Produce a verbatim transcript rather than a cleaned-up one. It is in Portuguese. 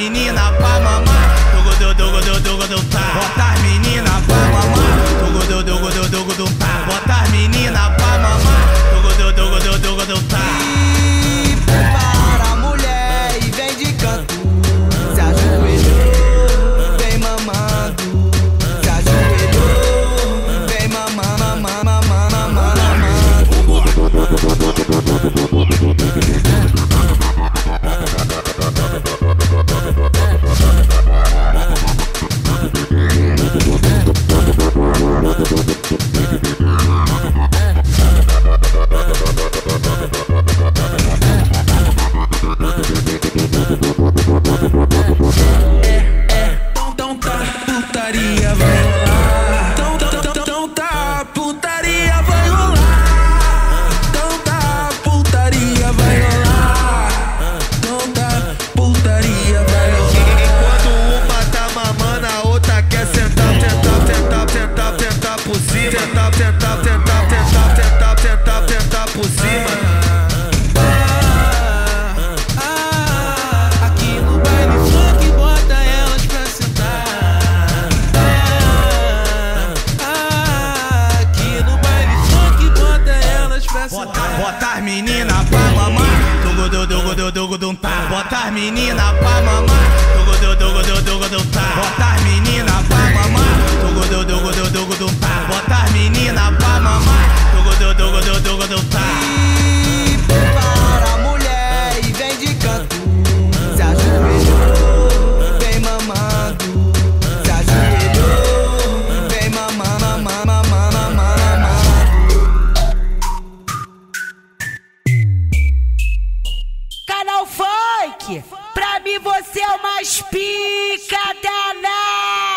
menina pra mamar. Dugu du dugu du dugu du tá. Bota as menina pra mamar. Dugu du dugu du dugu du tá. Bota as menina pra mamar. Dugu du dugu du dugu du tá. E prepara a mulher e vem de canto. Se ajoelhou, vem mamando. Se ajoelhou, vem mamando, mamando, mamando, Então tá, putaria vai rolar. Então, então, então tá, putaria vai rolar. Então tá, putaria vai rolar. Então tá, putaria vai rolar. Enquanto uma tá mamando, a outra quer sentar, tentar, tentar, tentar, tentar por cima. Tentar, tentar, tentar, tentar, tentar, tentar, tentar por cima. Bota as menina pra mamar. Dugu du dugu du dugu du tá. Bota as menina pra mamar. Dugu du dugu du dugu du tá. Bota as menina pra mamar. Dugu du dugu du dugu du tá. Bota as menina pra mamar. Dugu du dugu du dugu du tá. E prepara a mulher e vem de canto. Se ajoelhou, vem mamando. Se ajoelhou, vem mamando, mamando, mamando, mamando. Canal Funk, pra mim você é o mais pica danado.